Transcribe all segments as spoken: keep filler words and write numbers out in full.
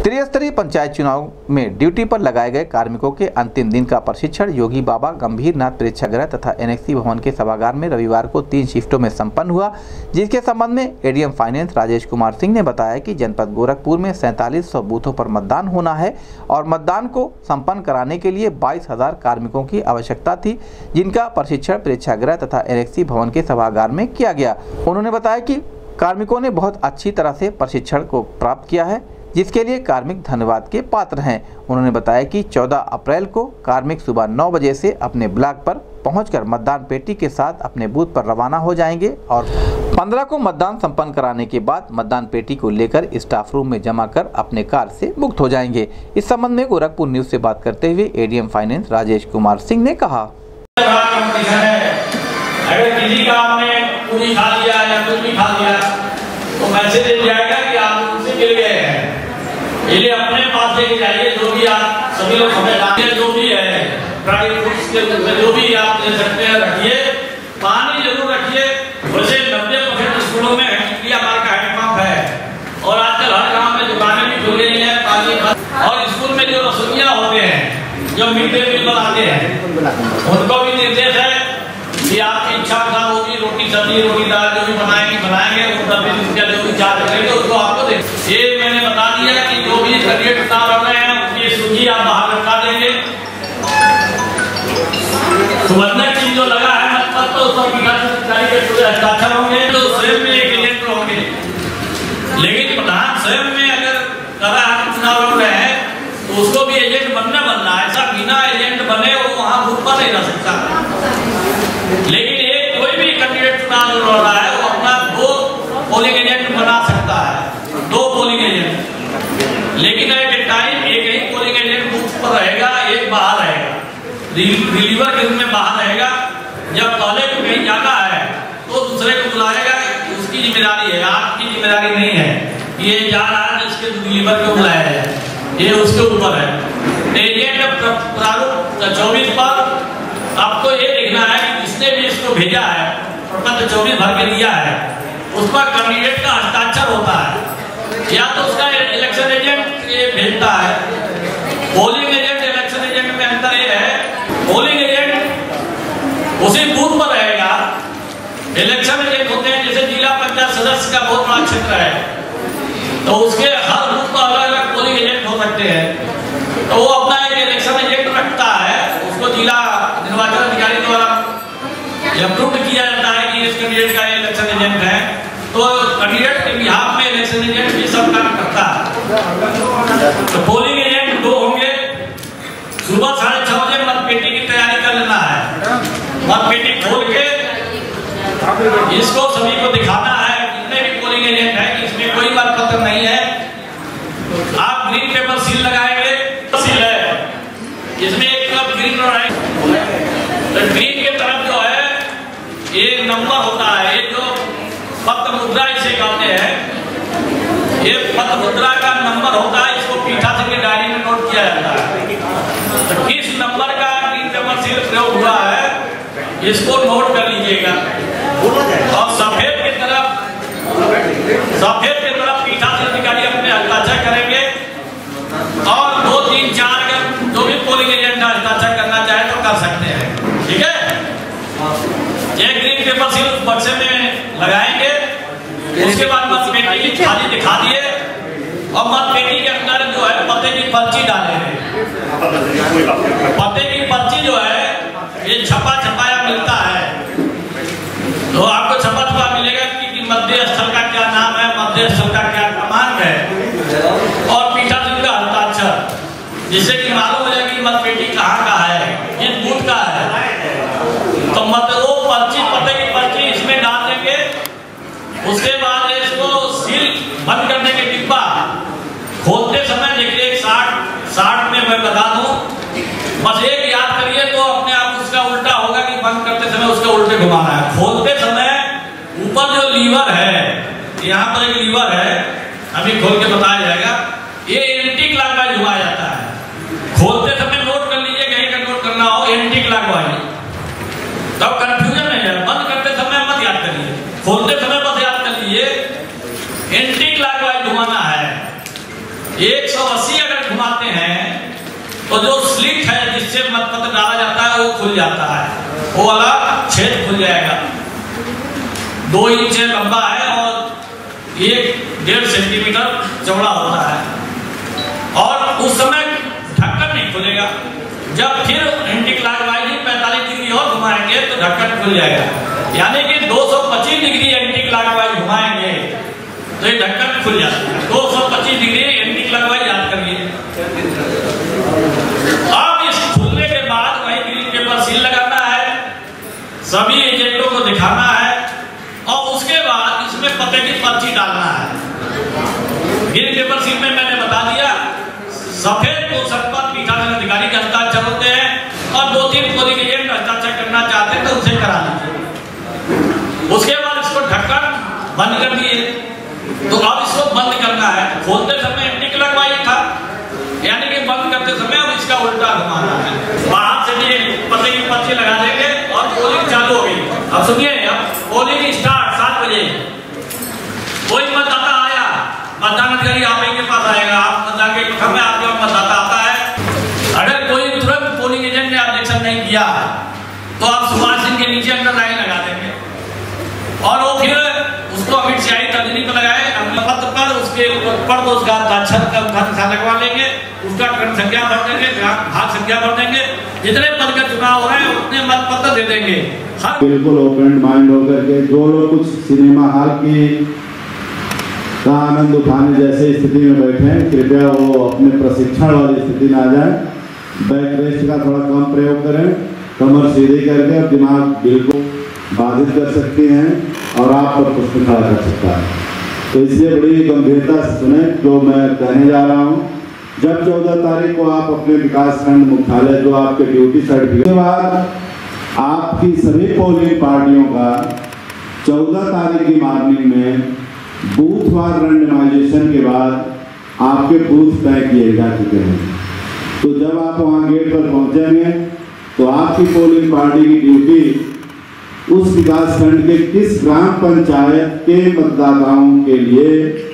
त्रिस्तरीय पंचायत चुनाव में ड्यूटी पर लगाए गए कार्मिकों के अंतिम दिन का प्रशिक्षण योगी बाबा गंभीरनाथ प्रेक्षागृह तथा एनेक्सी भवन के सभागार में रविवार को तीन शिफ्टों में संपन्न हुआ, जिसके संबंध में एडीएम फाइनेंस राजेश कुमार सिंह ने बताया कि जनपद गोरखपुर में सैंतालीस सौ बूथों पर मतदान होना है और मतदान को संपन्न कराने के लिए बाईस हजार कार्मिकों की आवश्यकता थी, जिनका प्रशिक्षण प्रेक्षागृह तथा एनेक्सी भवन के सभागार में किया गया। उन्होंने बताया कि कार्मिकों ने बहुत अच्छी तरह से प्रशिक्षण को प्राप्त किया है, जिसके लिए कार्मिक धन्यवाद के पात्र हैं। उन्होंने बताया कि चौदह अप्रैल को कार्मिक सुबह नौ बजे से अपने ब्लॉक पर पहुंचकर मतदान पेटी के साथ अपने बूथ पर रवाना हो जाएंगे और पंद्रह को मतदान संपन्न कराने के बाद मतदान पेटी को लेकर स्टाफ रूम में जमा कर अपने कार से मुक्त हो जाएंगे। इस संबंध में गोरखपुर न्यूज से बात करते हुए एडीएम फाइनेंस राजेश कुमार सिंह ने कहा, अगर किसी का आपने पूरी खा लिया या कुछ भी खा लिया तो मैसेज दे जाएगा कि आप उनसे मिल गए हैं, इसलिए अपने पास लेके जाइए। जो भी आप सभी लोग समझदार हैं, जो भी है ड्राई फ्रूट्स के रूप में जो भी आप ले सकते हैं रखिए, पानी जरूर रखिए। वैसे नब्बे परसेंट स्कूलों में हैंडपंप का हैंडपंप है और आजकल हर गाँव में दुकानें भी खुल गई हैं पानी। और स्कूल में जो रसोइया होते हैं, जो मिड डे मील बनाते हैं, उनको भी निर्देश है कि आपकी इच्छा अनुसार होगी रोटी सब्जी रोटी दाल जो भी बनाएंगे बनाएंगे उनका जो भी चार्ज करेंगे उसको आपको दें। ये मैंने बता दिया कि जो भी कैंडिडेट चुनाव लड़ रहे हैं उसकी सूची आप बाहर रखा देंगे। सुवर्ण चिन्ह जो लगा है मतलब तो उस पर विकास अधिकारी के पूरे हस्ताक्षर होंगे, तो स्वयं में एक एजेंट होंगे। लेकिन प्रधान स्वयं में अगर करा चुनाव लड़ रहे हैं तो उसको भी एजेंट बनना बनना है। ऐसा बिना एजेंट बने वो वहाँ बूथ पर नहीं रह सकता। लेकिन एक कोई भी कैंडिडेट चुनाव लड़ रहा है वो अपना दो पोलिंग एजेंट बना सकता है, दो पोलिंग एजेंट। लेकिन एट ए टाइम एक ही पोलिंग एजेंट बूथ पर रहेगा, एक बाहर रहेगा, रिलीवर के रूप में बाहर रहेगा। जब पहले को कहीं जाना है तो दूसरे को बुलाएगा, उसकी जिम्मेदारी है, आपकी जिम्मेदारी नहीं है। ये जा रहा है इसके रिलीवर को बुलाया है, ये उसके ऊपर है। एजेंट प्रारूप चौबीस पर आपको ये देखना है कि जिसने भी इसको भेजा है प्रपत्र चौबीस भर के दिया है उस पर कैंडिडेट का हस्ताक्षर होता है, या तो उसका इलेक्शन एजेंट ये भेजता है। पोलिंग एजेंट इलेक्शन एजेंट में अंतर ये है, पोलिंग एजेंट उसी बूथ पर रहेगा। इलेक्शन एजेंट होते हैं जैसे जिला पंचायत सदस्य का बहुत बड़ा क्षेत्र है तो उसके हर बूथ पर अलग अलग पोलिंग एजेंट हो सकते हैं, तो वो अपना एक इलेक्शन एजेंट रखता है, उसको जिला निर्वाचन अधिकारी द्वारा अप्रूव किया जाता है कि इस कैंडिडेट का इलेक्शन एजेंट है। तो कैंडिडेट के बिहाफ में इलेक्शन एजेंट भी सब काम करता है। तो पोलिंग एजेंट दो होंगे। सुबह साढ़े छह बजे मतपेटी की तैयारी कर लेना है। मतपेटी खोल के इसको सभी को दिखाना है, जितने भी पोलिंग एजेंट है कि इसमें कोई मतपत्र नहीं है। आप ग्रीन पेपर सील लगाएंगे, सील है इसमें एक तरफ ग्रीन और तो ग्रीन के तरफ जो है एक नंबर होता है, ये जो पत्र मुद्रा इसे कहते हैं, ये पत्र मुद्रा का नंबर होता है, इसको पीठासीन की डायरी में नोट किया जाता है। तो किस नंबर का ग्रीन पेपर सील प्रयोग हुआ है इसको नोट कर लीजिएगा। और सफेद की तरफ सफेद की तरफ पीठासीन अधिकारी अपने हस्ताक्षर करेंगे और दो तीन चार जो भी पोलिंग एजेंट का हस्ताक्षर करना चाहे तो कर सकते हैं। ठीक है, एक ग्रीन पेपर सील बक्से में लगाएंगे, उसके बाद मतपेटी की खाली दिखा दिए और मतपेटी के अंदर जो है पते की पर्ची डालेंगे। पते की पर्ची जो है ये छपा छपाया मिलता है, तो आपको छपा छपा मिलेगा कि मध्य स्थल का क्या नाम है, मध्य स्थल का क्या क्रमांक है और पीठासीन का हस्ताक्षर, जिससे कि मालूम हो जाए कि मतपेटी कहाँ का है, किस बूथ का है। तो मत वो पर्ची पते की पर्ची इसमें डाल देंगे। उसके बाद इसको सील बंद करने के डिब्बा खोलते समय देखिए साठ साठ में मैं बता दूं, बस एक याद करिए तो अपने आप उसका उल्टा होगा कि बंद करते समय उसका उल्टे घुमाना है। खोलते समय ऊपर जो लीवर है, यहाँ पर एक लीवर है, अभी खोल के बताया जाएगा, ये एंटी क्लॉकवाइज घुमाया जाता है। खोलते समय नोट कर लीजिए, कहीं का नोट करना हो एंटी क्लॉकवाइज, तब कंफ्यूजन नहीं है। बंद करते समय मत याद करिए, खोलते समय बस याद कर लीजिए एंटी क्लॉकवाइज घुमाना है। ये एक सौ अस्सी अगर घुमाते हैं तो जो स्लिट है जिससे मतपत्र डाला जाता है वो खुल जाता है, वो वाला छेद खुल जाएगा। दो इंच लंबा है और एक डेढ़ सेंटीमीटर चौड़ा होता है और उस समय ढक्कन नहीं खुलेगा। जब फिर एंटी क्लॉकवाइज पैंतालीस डिग्री और घुमाएंगे तो ढक्कन खुल जाएगा, यानी कि दो सौ पच्चीस डिग्री एंटी क्लॉकवाइज घुमाएंगे तो ये ढक्कन खुल जाता है। दो सौ पच्चीस डिग्री एंटी क्लॉकवाइज याद करिए। अब इस खुलने के बाद वही ग्रीन पेपर सील लगाना है, सभी एजेंटों को दिखाना है और उसके बाद इसमें पते की पर्ची डालना है। ग्रीन पेपर सील में मैंने बता दिया सफेद पोषक पर पीठासीन अधिकारी के हस्ताक्षर होते हैं और दो तीन पोलिंग एजेंट हस्ताक्षर करना चाहते हैं तो उसे करा लीजिए। उसके बाद इसको ढक्कन बंद कर दिए। तो अब इसको बंद करना है, खोलते समय एंटी क्लॉकवाइज था, यानी कि बंद करते समय अब इसका उल्टा घुमाना है। बाहर से भी पते की पर्ची लगा देंगे और पोलिंग चालू हो गई। अब सुनिए, अब पोलिंग स्टार्ट सात बजे। कोई मतदाता आया, मतदान अधिकारी आप ही के पास आएगा, आप मतदान के कक्ष में आपके मतदाता आता है। अगर कोई तुरंत पोलिंग एजेंट ने ऑब्जेक्शन नहीं किया तो आप सुभाष सिंह के नीचे अंदर लाइन लगा देंगे और वो फिर उसको अमिट शाही तर्जनी पर लगाए पत्र पर, उसके पर तो उसका हस्ताक्षर का लगवा लेंगे, उसका क्रम संख्या भर देंगे, भाग संख्या भर देंगे, जितने पद का चुनाव हो रहे हैं उतने मत पत्र दे देंगे। बिल्कुल ओपन माइंड होकर के जो लोग कुछ सिनेमा हॉल की का आनंद उठाने जैसे स्थिति में बैठे हैं, कृपया वो अपने प्रशिक्षण वाली स्थिति में आ जाए। बैक रेस्ट का थोड़ा कम प्रयोग करें, कमर सीधी करके और दिमाग बिल्कुल बाधित कर सकती हैं और आप पर प्रश्न खड़ा कर सकता है। तो इसलिए बड़ी गंभीरता से सुने जो मैं कहने जा रहा हूँ। जब चौदह तारीख को आप अपने विकास खंड मुख्यालय जो आपके ड्यूटी सर्टिफिकेट के बाद आपकी सभी पोलिंग पार्टियों का चौदह तारीख की मॉर्निंग में बूथ वार रैंडमाइजेशन के बाद आपके बूथ तय किए जा चुके हैं। तो जब आप वहाँ गेट पर पहुँचेंगे तो आपकी पोलिंग पार्टी की ड्यूटी उस विकास खंड के किस ग्राम पंचायत के मतदाताओं के लिए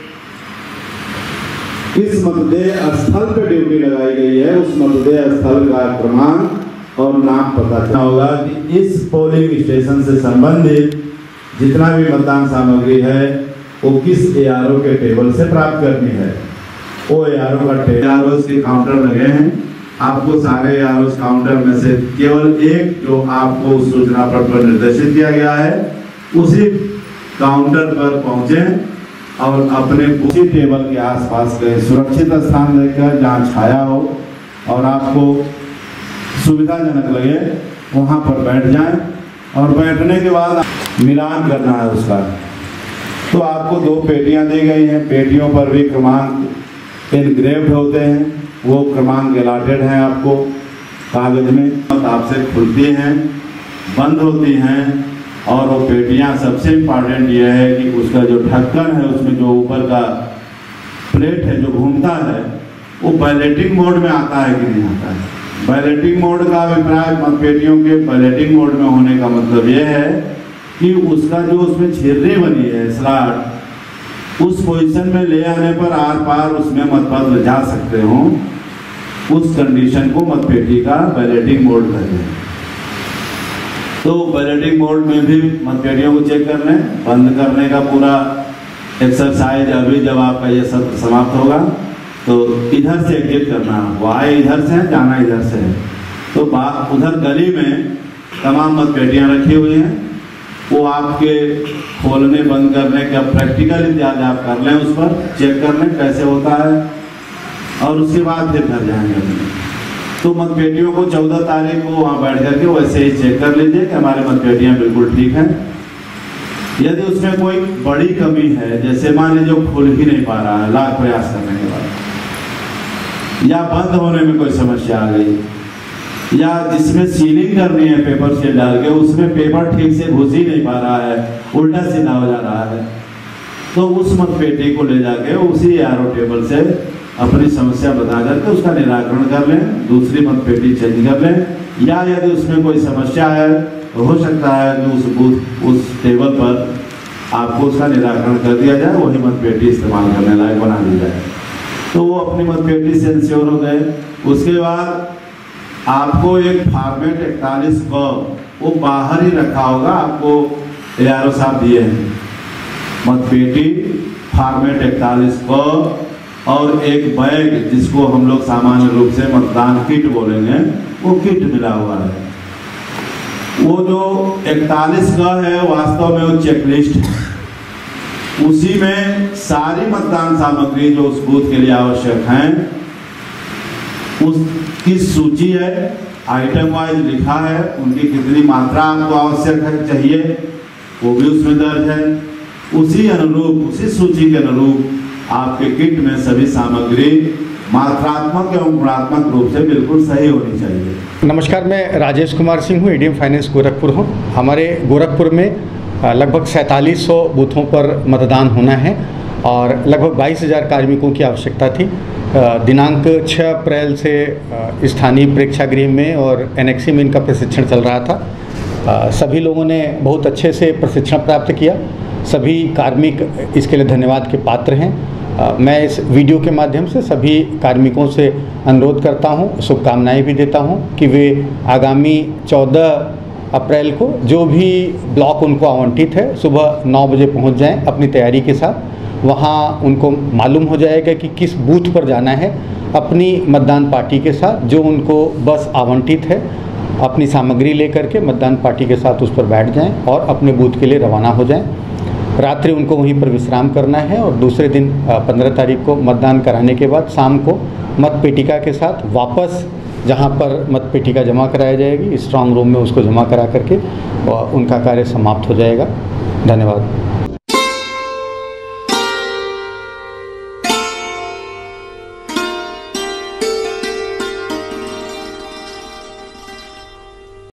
किस मतदेय स्थल पर ड्यूटी लगाई गई है, उस मतदेय स्थल का क्रमांक और नाम पता चलना होगा कि इस पोलिंग स्टेशन से संबंधित जितना भी मतदान सामग्री है वो किस एआरओ के टेबल से प्राप्त करनी है। वो एआरओ का टेबल के काउंटर लगे हैं, आपको सारे एआरओ काउंटर में से केवल एक जो आपको उस सूचना पत्र पर निर्देशित किया गया है उसी काउंटर पर पहुंचे और अपने उसी टेबल के आसपास के सुरक्षित स्थान देखकर जहाँ छाया हो और आपको सुविधाजनक लगे वहाँ पर बैठ जाएं और बैठने के बाद मिलान करना है उसका। तो आपको दो पेटियां दी गई हैं, पेटियों पर भी क्रमांक इनग्रेव्ड होते हैं, वो क्रमांक अलाटेड हैं आपको कागज में। आपसे खुलती हैं, बंद होती हैं और वो पेटियां सबसे इम्पॉर्टेंट ये है कि उसका जो ढक्कन है उसमें जो ऊपर का प्लेट है जो घूमता है वो बैलेटिंग मोड में आता है कि नहीं आता है। बैलेटिंग मोड का अभिप्राय मतपेटियों के बैलेटिंग मोड में होने का मतलब ये है कि उसका जो उसमें छिर्री बनी है स्लॉट उस पोजीशन में ले आने पर आर पार उसमें मतपत्र जा सकते हो, उस कंडीशन को मतपेटी का बैलेटिंग मोड कहते हैं। तो बैलेटिंग मोड में भी मतपेटियों को चेक कर लें। बंद करने का पूरा एक्सरसाइज अभी जब आपका ये सत्र समाप्त होगा तो इधर से एग्जिट करना, वो आए इधर से है, जाना इधर से है। तो बात उधर गली में तमाम मतपेटियाँ रखी हुई हैं, वो आपके खोलने बंद करने का प्रैक्टिकल इत्यादि आप कर लें, उस पर चेक कर लें कैसे होता है और उसके बाद फिर घर जाएंगे। तो मतपेटियों को चौदह तारीख को वहाँ बैठ करके वैसे ही चेक कर लीजिए कि हमारी मतपेटियाँ बिल्कुल ठीक हैं। यदि उसमें कोई बड़ी कमी है, जैसे मान लीजिए जो खुल ही नहीं पा रहा है लाख प्रयास करने के बाद, या बंद होने में कोई समस्या आ गई, या जिसमें सीलिंग करनी है पेपर से डाल के उसमें पेपर ठीक से घुस ही नहीं पा रहा है, उल्टा सीधा हो जा रहा है, तो उस मतपेटी को ले जाके उसी आरओ टेबल से अपनी समस्या बता करके उसका निराकरण कर लें, दूसरी मतपेटी चेंज कर लें। या यदि उसमें कोई समस्या है तो हो सकता है कि उस बूथ उस टेबल पर आपको उसका निराकरण कर दिया जाए, वही मतपेटी इस्तेमाल करने लायक बना दी जाए। तो तो वो अपनी मतपेटी से इंश्योर हो गए। उसके बाद आपको एक फॉर्मेट इकतालीस को वो बाहर ही रखा होगा, आपको एआरओ साहब दिए हैं मतपेटी फॉर्मेट इकतालीस को और एक बैग जिसको हम लोग सामान्य रूप से मतदान किट बोलेंगे, वो किट मिला हुआ है। वो जो इकतालीस का है वास्तव में वो चेकलिस्ट है, उसी में सारी मतदान सामग्री जो उस बूथ के लिए आवश्यक हैं उसकी सूची है, आइटम वाइज लिखा है, उनकी कितनी मात्रा आपको आवश्यक है चाहिए वो भी उसमें दर्ज है। उसी अनुरूप उसी सूची के अनुरूप आपके किट में सभी सामग्री मात्रात्मक एवं गुणात्मक रूप से बिल्कुल सही होनी चाहिए। नमस्कार, मैं राजेश कुमार सिंह हूँ, एडीएम फाइनेंस गोरखपुर हूँ। हमारे गोरखपुर में लगभग सैंतालीस सौ बूथों पर मतदान होना है और लगभग बाईस हज़ार कार्मिकों की आवश्यकता थी। दिनांक छह अप्रैल से स्थानीय प्रेक्षागृह में और एनेक्सी में इनका प्रशिक्षण चल रहा था। सभी लोगों ने बहुत अच्छे से प्रशिक्षण प्राप्त किया। सभी कार्मिक इसके लिए धन्यवाद के पात्र हैं। मैं इस वीडियो के माध्यम से सभी कार्मिकों से अनुरोध करता हूं, शुभकामनाएं भी देता हूं कि वे आगामी चौदह अप्रैल को जो भी ब्लॉक उनको आवंटित है सुबह नौ बजे पहुंच जाएं अपनी तैयारी के साथ। वहां उनको मालूम हो जाएगा कि किस बूथ पर जाना है। अपनी मतदान पार्टी के साथ जो उनको बस आवंटित है अपनी सामग्री लेकर के मतदान पार्टी के साथ उस पर बैठ जाएं और अपने बूथ के लिए रवाना हो जाएं। रात्रि उनको वहीं पर विश्राम करना है और दूसरे दिन पंद्रह तारीख को मतदान कराने के बाद शाम को मतपेटिका के साथ वापस जहां पर मतपेटिका जमा कराई जाएगी स्ट्रांग रूम में उसको जमा करा करके उनका कार्य समाप्त हो जाएगा। धन्यवाद।